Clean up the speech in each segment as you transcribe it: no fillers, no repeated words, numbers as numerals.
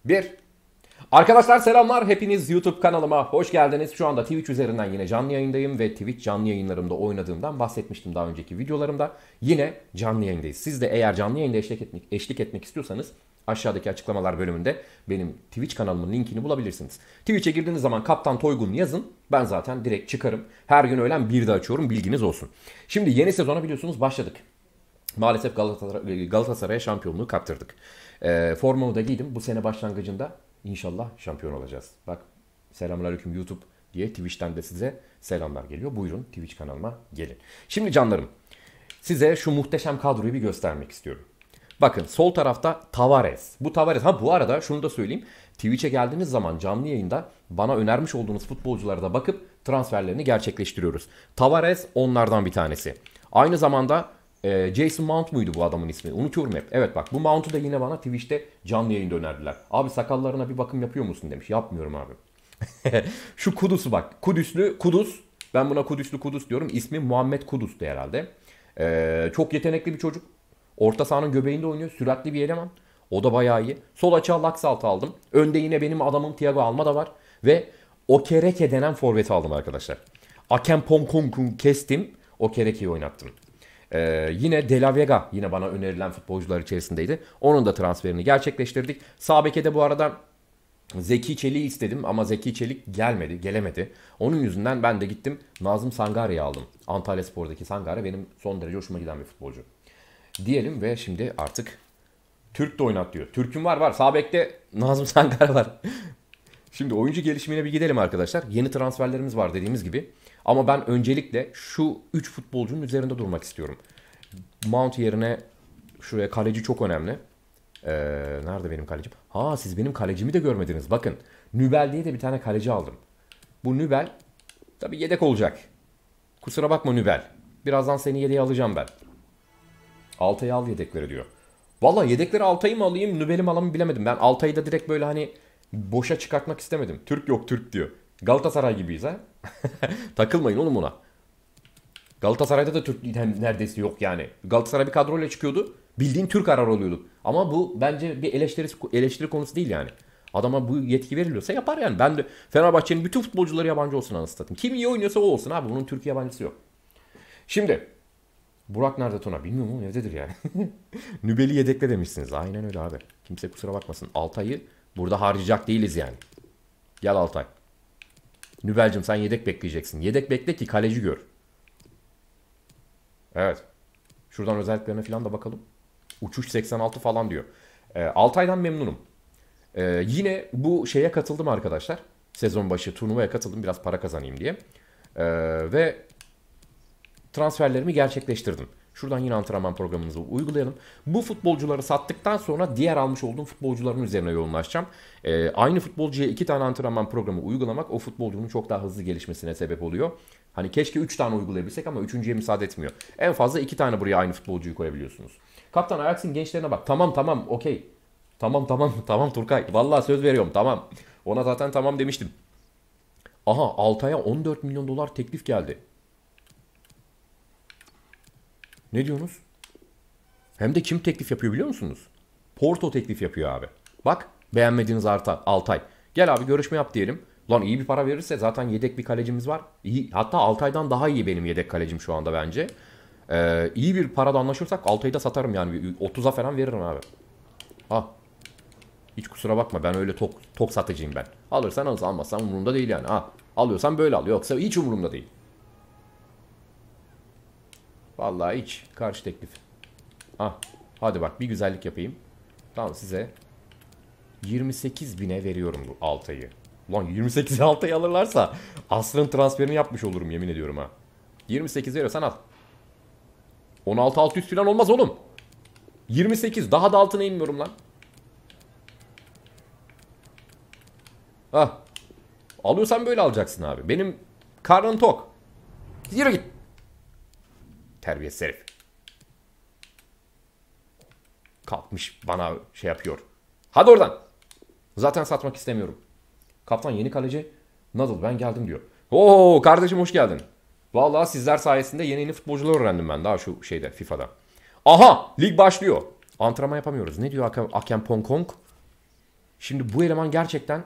Bir. Arkadaşlar selamlar. Hepiniz YouTube kanalıma hoş geldiniz. Şu anda Twitch üzerinden yine canlı yayındayım ve Twitch canlı yayınlarımda oynadığımdan bahsetmiştim daha önceki videolarımda. Yine canlı yayındayız. Siz de eğer canlı yayında eşlik etmek istiyorsanız aşağıdaki açıklamalar bölümünde benim Twitch kanalımın linkini bulabilirsiniz. Twitch'e girdiğiniz zaman Kaptan Toygun yazın. Ben zaten direkt çıkarım. Her gün öğlen 1'de açıyorum, bilginiz olsun. Şimdi yeni sezona biliyorsunuz başladık. Maalesef Galatasaray'a şampiyonluğu kaptırdık. Formamı da giydim. Bu sene başlangıcında inşallah şampiyon olacağız. Bak, selamünaleyküm YouTube diye Twitch'ten de size selamlar geliyor. Buyurun Twitch kanalıma gelin. Şimdi canlarım, size şu muhteşem kadroyu bir göstermek istiyorum. Bakın sol tarafta Tavares. Bu Tavares. Bu arada şunu da söyleyeyim. Twitch'e geldiğiniz zaman canlı yayında bana önermiş olduğunuz futbolculara da bakıp transferlerini gerçekleştiriyoruz. Tavares onlardan bir tanesi. Aynı zamanda Jason Mount muydu bu adamın ismi? Unutuyorum hep. Evet bak, bu Mount'u da yine bana Twitch'te canlı yayında önerdiler. Abi sakallarına bir bakım yapıyor musun demiş. Yapmıyorum abi. Şu Kudus'u bak. Kudus. Ben buna Kudus diyorum. İsmi Muhammed Kudus'tu herhalde. Çok yetenekli bir çocuk. Orta sahanın göbeğinde oynuyor. Süratli bir eleman. O da bayağı iyi. Sol açığa Laxalt aldım. Önde yine benim adamım Thiago Almada var. Ve Okereke denen forveti aldım arkadaşlar. Akenponkong'u kestim. Okereke'yi oynattım. Yine De La Vega yine bana önerilen futbolcular içerisindeydi. Onun da transferini gerçekleştirdik. Sağ beke de bu arada Zeki Çelik'i istedim ama Zeki Çelik gelemedi. Onun yüzünden ben de gittim Nazım Sangare'yi aldım. Antalyaspor'daki Sangare benim son derece hoşuma giden bir futbolcu. Diyelim ve şimdi artık Türk de oynat diyor. Türk'üm var. Sağ bekte Nazım Sangare var. Şimdi oyuncu gelişimine bir gidelim arkadaşlar. Yeni transferlerimiz var dediğimiz gibi. Ama ben öncelikle şu 3 futbolcunun üzerinde durmak istiyorum. Mount yerine şuraya kaleci çok önemli. Nerede benim kalecim? Siz benim kalecimi de görmediniz. Bakın, Nübel diye de bir tane kaleci aldım. Bu Nübel tabii yedek olacak. Kusura bakma Nübel. Birazdan seni yedeğe alacağım ben. Altay'ı al yedekleri diyor. Valla yedekleri Altay'ı mı alayım, Nübel'i mi alayım bilemedim. Ben Altay'ı da direkt böyle hani boşa çıkartmak istemedim. Türk yok Türk diyor. Galatasaray gibiyiz ha. Takılmayın oğlum ona. Galatasaray'da da Türk neredeyse yok yani. Galatasaray bir kadroyla çıkıyordu. Bildiğin Türk arar oluyordu. Ama bu bence bir eleştiri konusu değil yani. Adama bu yetki veriliyorsa yapar yani. Ben de Fenerbahçe'nin bütün futbolcuları yabancı olsun anasını satayım. Kim iyi oynuyorsa o olsun abi. Bunun Türk yabancısı yok. Şimdi Burak nerede Tuna? Bilmiyorum ama evdedir yani. Nübeli yedekle demişsiniz. Aynen öyle abi. Kimse kusura bakmasın. Altay'ı burada harcayacak değiliz yani. Gel Altay. Nübel'cim sen yedek bekleyeceksin. Yedek bekle ki kaleci gör. Evet. Şuradan özelliklerine falan da bakalım. Uçuş 86 falan diyor. Altay'dan memnunum. Yine bu şeye katıldım arkadaşlar. Sezon başı turnuvaya katıldım biraz para kazanayım diye. Ve transferlerimi gerçekleştirdim. Şuradan yine antrenman programımızı uygulayalım. Bu futbolcuları sattıktan sonra diğer almış olduğum futbolcuların üzerine yoğunlaşacağım. Aynı futbolcuya 2 tane antrenman programı uygulamak o futbolcunun çok daha hızlı gelişmesine sebep oluyor. Hani keşke 3 tane uygulayabilsek ama 3.'ye müsaade etmiyor. En fazla 2 tane buraya aynı futbolcuyu koyabiliyorsunuz. Kaptan Ajax'in gençlerine bak. Tamam okey. Tamam Turkay. Vallahi söz veriyorum tamam. Ona zaten tamam demiştim. Aha, Altay'a 14 milyon dolar teklif geldi. Ne diyorsunuz? Hem de kim teklif yapıyor biliyor musunuz? Porto teklif yapıyor abi. Bak, beğenmediğiniz Altay. Gel abi görüşme yap diyelim. Lan iyi bir para verirse zaten yedek bir kalecimiz var. İyi, hatta Altay'dan daha iyi benim yedek kalecim şu anda bence. İyi bir parada anlaşırsak Altay'ı da satarım yani. 30'a falan veririm abi. Hiç kusura bakma, ben öyle tok satıcıyım ben. Alırsan alırsan, almazsan umurumda değil yani. Alıyorsan böyle al, yoksa hiç umurumda değil. Vallahi hiç karşı teklif. Hadi bak bir güzellik yapayım. Tamam, size 28 bine veriyorum bu Altay'ı. Lan 28 Altay'ı alırlarsa asrın transferini yapmış olurum yemin ediyorum ha. 28 veriyorsan al. 16 600 falan olmaz oğlum. 28 daha da altına inmiyorum lan. Alıyorsan böyle alacaksın abi. Benim karnım tok. Yürü git. Terbiyesiz herif. Kalkmış bana şey yapıyor. Hadi oradan. Zaten satmak istemiyorum. Kaptan yeni kaleci Nadal ben geldim diyor. Oo kardeşim hoş geldin. Vallahi sizler sayesinde yeni futbolcular öğrendim ben daha şu şeyde FIFA'da. Aha lig başlıyor. Antrenman yapamıyoruz. Ne diyor Akem Pongkong? Şimdi bu eleman gerçekten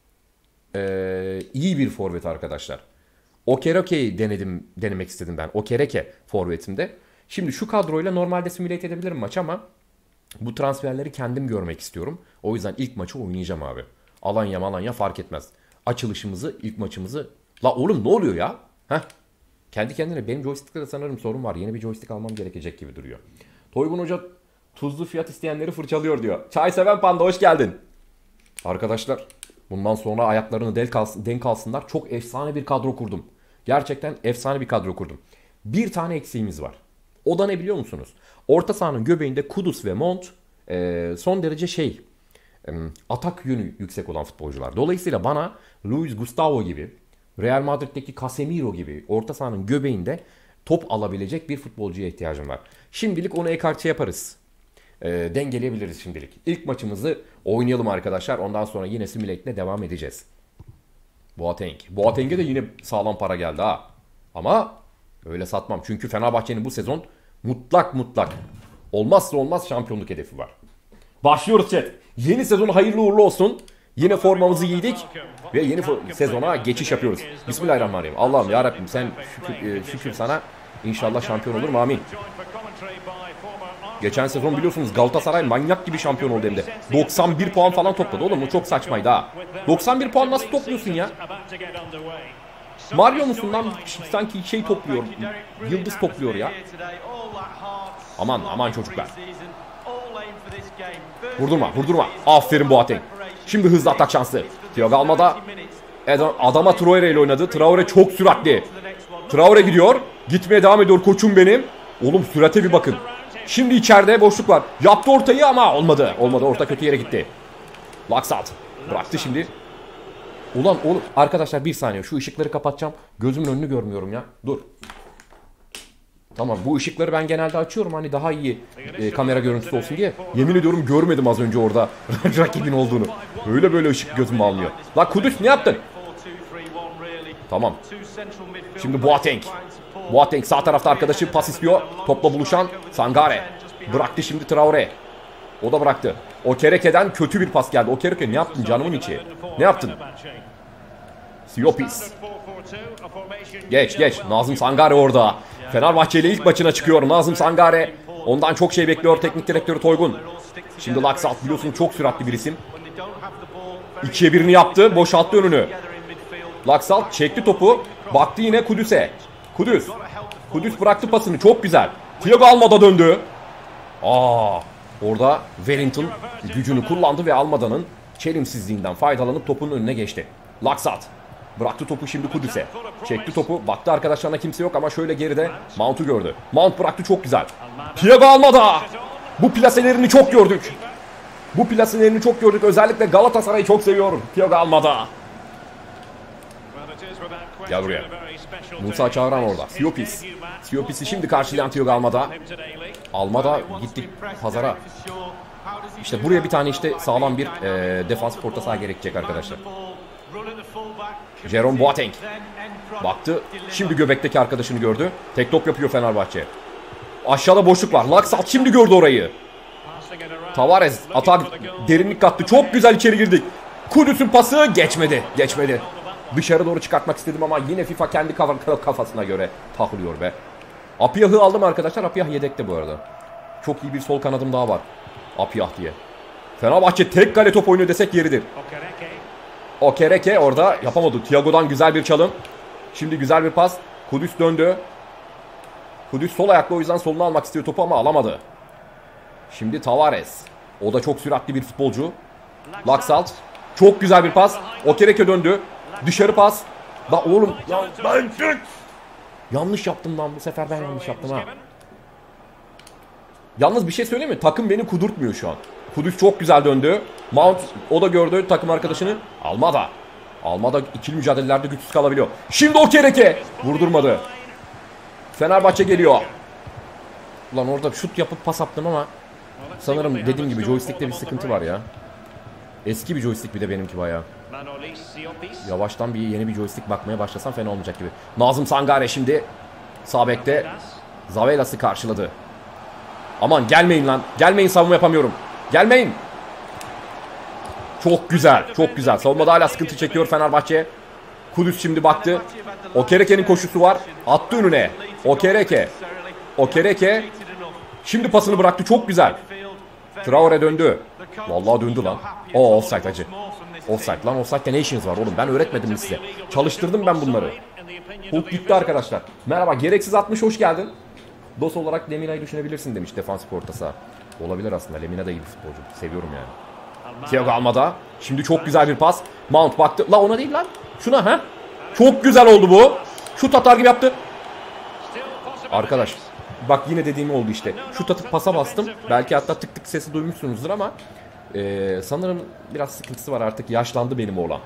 iyi bir forvet arkadaşlar. Okereke'yi denemek istedim ben. Okereke forvetimde. Şimdi şu kadroyla normalde simüle edebilirim maç ama bu transferleri kendim görmek istiyorum. O yüzden ilk maçı oynayacağım abi. Alanya fark etmez. Açılışımızı, ilk maçımızı... La oğlum ne oluyor ya? Heh. Kendi kendine benim joystick'te de sanırım sorun var. Yeni bir joystick almam gerekecek gibi duruyor. Toygun Hoca tuzlu fiyat isteyenleri fırçalıyor diyor. Çay seven panda hoş geldin. Arkadaşlar bundan sonra ayaklarını denk alsınlar. Çok efsane bir kadro kurdum. Gerçekten efsane bir kadro kurdum. Bir tane eksiğimiz var. O da ne biliyor musunuz? Orta sahanın göbeğinde Kudus ve Mount son derece atak yönü yüksek olan futbolcular. Dolayısıyla bana Luis Gustavo gibi, Real Madrid'deki Casemiro gibi orta sahanın göbeğinde top alabilecek bir futbolcuya ihtiyacım var. Şimdilik onu ekarte yaparız. Dengeleyebiliriz şimdilik. İlk maçımızı oynayalım arkadaşlar. Ondan sonra yine simülate'le devam edeceğiz. Boateng'e de yine sağlam para geldi ha. Ama öyle satmam. Çünkü Fenerbahçe'nin bu sezon mutlak olmazsa olmaz şampiyonluk hedefi var. Başlıyoruz chat. Yeni sezon hayırlı uğurlu olsun. Yine formamızı giydik ve yeni sezona geçiş yapıyoruz. Bismillahirrahmanirrahim. Allah'ım yarabbim sen şükür sana. İnşallah şampiyon olurum. Amin. Geçen sezon biliyorsunuz Galatasaray manyak gibi şampiyon oldu hem de. 91 puan falan topladı oğlum. Bu çok saçmaydı ha. 91 puan nasıl topluyorsun ya? Mario musun lan? Sanki topluyor. Yıldız topluyor ya. Aman çocuklar. Vurdurma. Aferin Boateng. Şimdi hızlı atak şansı. Thiago Almada adama Traore ile oynadı. Traore çok süratli. Traore gidiyor. Gitmeye devam ediyor koçum benim. Oğlum sürate bir bakın. Şimdi içeride boşluk var. Yaptı ortayı ama olmadı. Orta kötü yere gitti. Laksat. Bıraktı şimdi. Ulan oğlum arkadaşlar bir saniye. Şu ışıkları kapatacağım. Gözümün önünü görmüyorum ya. Dur. Tamam bu ışıkları ben genelde açıyorum. Hani daha iyi kamera görüntüsü olsun diye. Yemin ediyorum görmedim az önce orada rakibin olduğunu. Böyle ışık gözüm almıyor. La Kudüs ne yaptın? Tamam. Şimdi Boateng sağ tarafta arkadaşı pas istiyor. Topla buluşan Sangare. Bıraktı şimdi Traore. O da bıraktı. Okereke'den kötü bir pas geldi. Okereke ne yaptın canımın içi? Ne yaptın? Siopis. Geç. Nazım Sangare orada. Fenerbahçe ile ilk maçına çıkıyor Nazım Sangare. Ondan çok şey bekliyor teknik direktörü Toygun. Şimdi Laksalt biliyorsun çok süratli bir isim. 2'ye 1'ini yaptı. Boşalttı önünü. Laksalt çekti topu. Baktı yine Kudüs'e. Kudüs bıraktı pasını. Çok güzel. Thiago Almada döndü. Orada Wellington gücünü kullandı ve Almada'nın çelimsizliğinden faydalanıp topun önüne geçti. Laksalt bıraktı topu şimdi Kudüs'e. Çekti topu. Baktı arkadaşlarına kimse yok ama şöyle geride Mount'u gördü. Mount bıraktı çok güzel. Thiago Almada. Bu plaselerini çok gördük. Özellikle Galatasaray'ı çok seviyorum. Thiago Almada. Gel buraya. Musa Çağıran orada. Siopis'i şimdi karşılayan Thiago Almada. Almada gitti pazara. İşte buraya bir tane sağlam bir defans orta saha gerekecek arkadaşlar. Jerome Boateng. Baktı. Şimdi göbekteki arkadaşını gördü. Tek top yapıyor Fenerbahçe. Aşağıda boşluk var. Laksalt şimdi gördü orayı. Tavares atağa derinlik kattı. Çok güzel içeri girdik. Kudüs'ün pası geçmedi. Dışarı doğru çıkartmak istedim ama yine FIFA kendi kafasına göre tahlıyor be. Apiyah'ı aldım arkadaşlar. Apiyah yedekte bu arada. Çok iyi bir sol kanadım daha var. Apiyah diye. Fenerbahçe tek kale top oynuyor desek yeridir. Okereke orada yapamadı. Thiago'dan güzel bir çalım. Şimdi güzel bir pas. Kudüs döndü. Kudüs sol ayaklı o yüzden soluna almak istiyor topu ama alamadı. Şimdi Tavares. O da çok süratli bir futbolcu. Laksalt. Çok güzel bir pas. Okereke döndü. Dışarı pas. Da oğlum ya ben yanlış yaptım lan bu sefer ben yanlış yaptım ha. Yalnız bir şey söyleyeyim mi? Takım beni kudurtmuyor şu an. Kudüs çok güzel döndü. Mount o da gördü takım arkadaşını. Almada ikili mücadelelerde güçsüz kalabiliyor. Şimdi Okereke vurdurmadı. Fenerbahçe geliyor. Ulan orada şut yapıp pas attım ama sanırım dediğim gibi joystick'te bir sıkıntı var ya. Eski bir joystick bir de benimki bayağı. Yavaştan yeni bir joystick bakmaya başlasam fena olmayacak gibi. Nazım Sangare şimdi sağ bekte Zavelas'ı karşıladı. Aman gelmeyin lan. Gelmeyin savunma yapamıyorum. Gelmeyin. Çok güzel. Çok güzel. Savunmada hala sıkıntı çekiyor Fenerbahçe. Kudüs şimdi baktı. Okereke'nin koşusu var. Attı önüne. Okereke. Şimdi pasını bıraktı. Çok güzel. Traore döndü. Vallahi döndü lan. Offside acı. Offside lan. Offside'de ne işiniz var oğlum? Ben öğretmedim mi size? Çalıştırdım ben bunları. Hulk gitti arkadaşlar. Merhaba. Gereksiz 60 hoş geldin. DOS olarak Lemina'yı düşünebilirsin demiş defansif orta saha. Olabilir aslında. Lemina da iyi bir futbolcu. Seviyorum yani. Thiago Almada. Şimdi çok güzel bir pas. Mount baktı. La ona değil lan. Şuna ha. Çok güzel oldu bu. Şut atar gibi yaptı. Arkadaş. Bak yine dediğim oldu işte. Şut atıp pasa bastım. Belki hatta tık tık sesi duymuşsunuzdur ama sanırım biraz sıkıntısı var artık. Yaşlandı benim oğlan.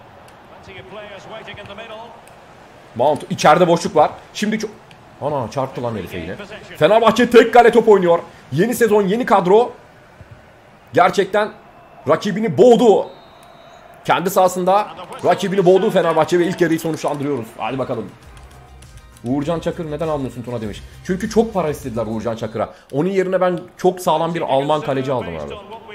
Mount içeride boşluk var. Şimdi çok... Ana çarptı lan herife yine. Fenerbahçe tek kale top oynuyor. Yeni sezon yeni kadro. Gerçekten rakibini boğdu. Kendi sahasında rakibini boğdu Fenerbahçe ve ilk yarıyı sonuçlandırıyoruz. Hadi bakalım. Uğurcan Çakır neden almıyorsun Tuna demiş. Çünkü çok para istediler Uğurcan Çakır'a. Onun yerine ben çok sağlam bir Alman kaleci aldım abi.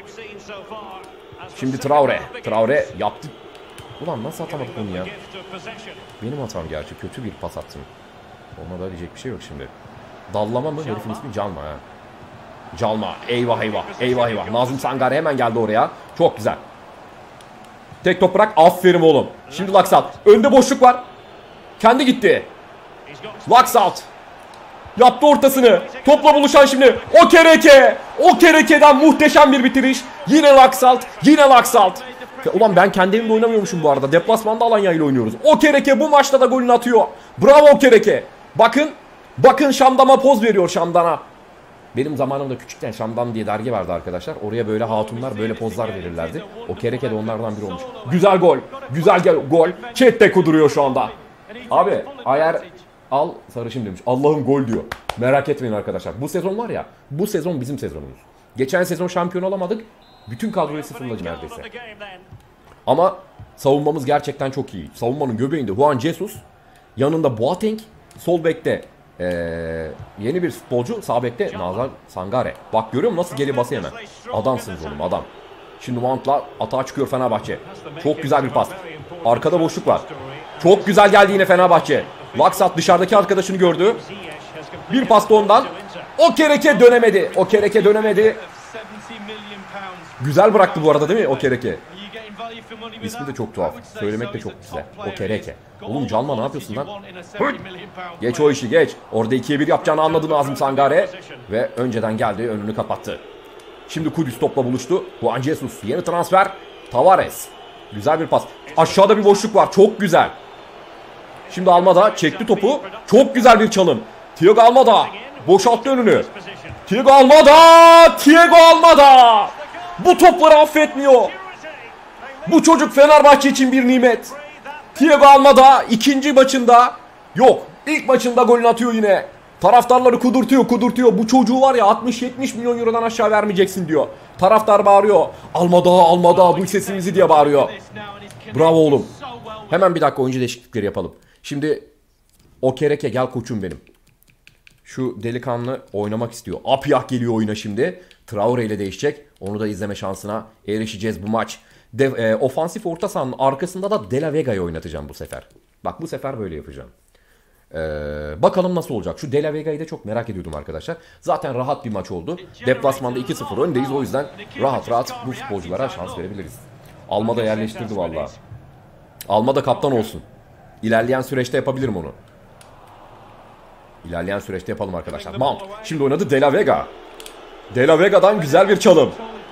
Şimdi Traore yaptı. Ulan nasıl atamadık bunu ya? Benim hatam gerçi. Kötü bir pas attım. Ona da diyecek bir şey yok şimdi. Dallama mı? Herifin ismi Calma ha. Calma. Eyvah. Nazım Sangare hemen geldi oraya. Çok güzel. Tek top bırak. Aferin oğlum. Şimdi Laksalt. Önde boşluk var. Kendi gitti. Laksalt. Yaptı ortasını. Topla buluşan şimdi. Okereke'den muhteşem bir bitiriş. Yine Laksalt. Ulan ben kendi evimde oynamıyormuşum bu arada. Deplasmanda Alanya ile oynuyoruz. Okereke bu maçta da golünü atıyor. Bravo Okereke. Bakın Şamdan'a poz veriyor Şamdan'a. Benim zamanımda küçükken Şamdan diye dergi vardı arkadaşlar. Oraya böyle hatunlar böyle pozlar verirlerdi. Okereke de onlardan biri olmuş. Güzel gol. Chat'te kuduruyor şu anda. Abi ayar al sarışın demiş. Allah'ım gol diyor. Merak etmeyin arkadaşlar. Bu sezon var ya. Bu sezon bizim sezonumuz. Geçen sezon şampiyon olamadık. Bütün kadroyu sıfırladı neredeyse. Ama savunmamız gerçekten çok iyi. Savunmanın göbeğinde Juan Jesus. Yanında Boateng. Sol bekte yeni bir futbolcu. Sağ bekte Nazım Sangare. Bak görüyor musun nasıl geri basıyor hemen. Adamsınız oğlum adam. Şimdi Mount'la atağa çıkıyor Fenerbahçe. Çok güzel bir pas. Arkada boşluk var. Çok güzel geldi yine Fenerbahçe. Laksat dışarıdaki arkadaşını gördü. Bir pas da ondan. Okereke dönemedi. Güzel bıraktı bu arada değil mi Okereke? İsmi de çok tuhaf. Söylemek de çok güzel. Okereke. Oğlum Calma ne yapıyorsun lan? Geç o işi geç. Orada 2'ye 1 yapacağını anladı Nazım Sangare. Ve önceden geldi önünü kapattı. Şimdi Kudüs topla buluştu. Juan Jesus yeni transfer. Tavares. Güzel bir pas. Aşağıda bir boşluk var. Çok güzel. Şimdi Almada çekti topu. Çok güzel bir çalım. Thiago Almada. Boşalttı önünü. Thiago Almada. Bu topları affetmiyor. Bu çocuk Fenerbahçe için bir nimet. Thiago Almada ikinci maçında ilk maçında golünü atıyor yine. Taraftarları kudurtuyor. Bu çocuğu var ya 60-70 milyon eurodan aşağı vermeyeceksin diyor. Taraftar bağırıyor. Almada duy sesimizi diye bağırıyor. Bravo oğlum. Hemen bir dakika oyuncu değişiklikleri yapalım. Şimdi Okereke gel koçum benim. Şu delikanlı oynamak istiyor. Apyah geliyor oyuna şimdi. Traore ile değişecek. Onu da izleme şansına erişeceğiz bu maç. Ofansif orta sahanın arkasında da De La Vega'yı oynatacağım bu sefer. Bak bu sefer böyle yapacağım. Bakalım nasıl olacak. Şu De La Vega'yı da çok merak ediyordum arkadaşlar. Zaten rahat bir maç oldu. Deplasmanda 2-0 öndeyiz. O yüzden rahat bu futbolculara şans verebiliriz. Almada yerleştirdi vallahi. Almada kaptan olsun. İlerleyen süreçte yapabilirim onu. İlerleyen süreçte yapalım arkadaşlar. Mount. Şimdi oynadı De La Vega. De La Vega'dan güzel bir çalım.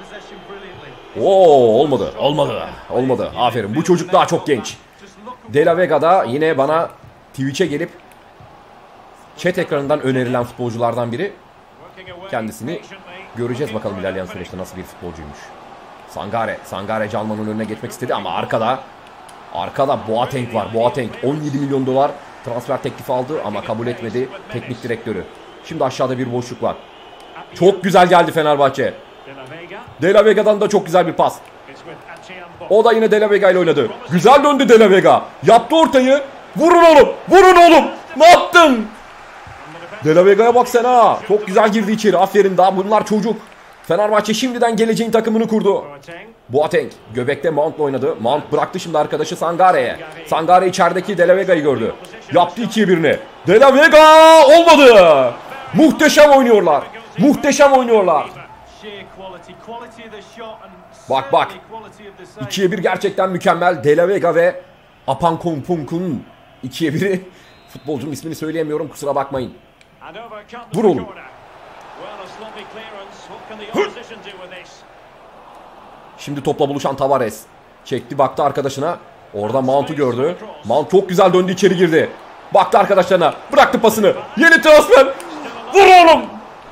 Olmadı. Aferin. Bu çocuk daha çok genç. De La Vega'da yine bana Twitch'e gelip chat ekranından önerilen futbolculardan biri. Kendisini göreceğiz bakalım ilerleyen süreçte nasıl bir futbolcuymuş. Sangare Calman'ın önüne geçmek istedi ama arkada Boateng var. Boateng 17 milyon dolar transfer teklifi aldı ama kabul etmedi teknik direktörü. Şimdi aşağıda bir boşluk var. Çok güzel geldi Fenerbahçe. De La Vega'dan da çok güzel bir pas. O da yine De La Vega ile oynadı. Güzel döndü De La Vega. Yaptı ortayı. Vurun oğlum. Ne yaptın? De La Vega'ya bak sen ha. Çok güzel girdi içeri. Aferin daha bunlar çocuk. Fenerbahçe şimdiden geleceğin takımını kurdu. Boateng göbekte Mount'la oynadı. Mount bıraktı şimdi arkadaşı Sangare'ye. Sangare içerideki De La Vega'yı gördü. Yaptı 2'ye 1'ini. De La Vega olmadı. Muhteşem oynuyorlar. Muhteşem oynuyorlar. Bak bak. 2'ye 1 gerçekten mükemmel. De La Vega ve Apankompung'un 2'ye 1'i. Futbolcunun ismini söyleyemiyorum, kusura bakmayın. Vur oğlum. Şimdi topla buluşan Tavares. Çekti, baktı arkadaşına. Orada Mount'u gördü. Mount çok güzel döndü, içeri girdi. Baktı arkadaşlarına. Bıraktı pasını. Yeni transfer. Vur oğlum.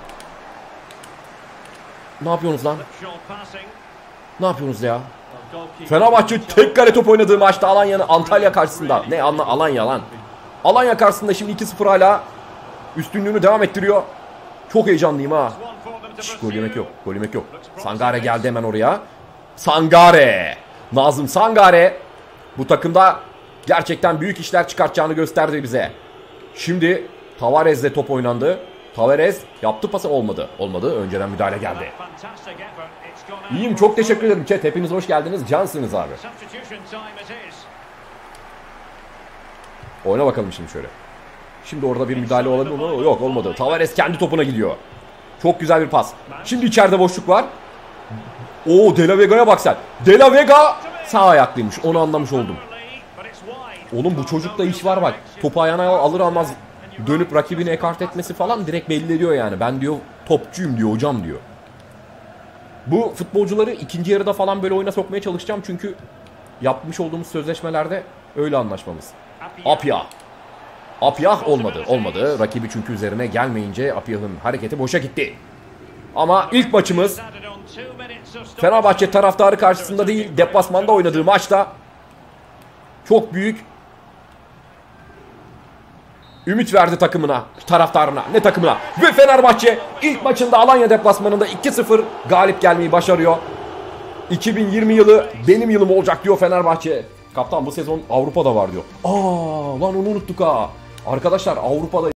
Ne yapıyorsunuz lan? Ne yapıyorsunuz ya? Fenerbahçe tek kale top oynadığı maçta Antalya karşısında. Ne Alanya lan. Alanya karşısında şimdi 2-0 hala üstünlüğünü devam ettiriyor. Çok heyecanlıyım ha. Gol yemek yok. Gol yemek yok. Sangare geldi hemen oraya. Sangare. Nazım Sangare. Bu takımda gerçekten büyük işler çıkartacağını gösterdi bize. Şimdi Tavares'le top oynandı. Tavares yaptı pası, olmadı. Olmadı. Önceden müdahale geldi. İyiyim, çok teşekkür ederim chat. Hepiniz hoş geldiniz. Cansınız abi. Oyna bakalım şimdi şöyle. Şimdi orada bir müdahale olabilir mi? Yok, olmadı. Tavares kendi topuna gidiyor. Çok güzel bir pas. Şimdi içeride boşluk var. Oo, De La Vega'ya bak sen. De La Vega sağ ayaklıymış. Onu anlamış oldum. Oğlum bu çocukta iş var bak. Topu ayağına alır almaz dönüp rakibini ekart etmesi falan direkt belli ediyor yani. Ben diyor topçuyum diyor, hocam diyor. Bu futbolcuları ikinci yarıda falan böyle oyuna sokmaya çalışacağım. Çünkü yapmış olduğumuz sözleşmelerde öyle anlaşmamız. Apyah olmadı. Olmadı. Rakibi çünkü üzerine gelmeyince Apyah'ın hareketi boşa gitti. Ama ilk maçımız Fenerbahçe taraftarı karşısında değil, deplasmanda oynadığı maçta çok büyük ümit verdi takımına, taraftarına, ne takımına. Ve Fenerbahçe ilk maçında Alanya deplasmanında 2-0 galip gelmeyi başarıyor. 2020 yılı benim yılım olacak diyor Fenerbahçe. Kaptan bu sezon Avrupa'da var diyor. Lan onu unuttuk ha. Arkadaşlar Avrupa'da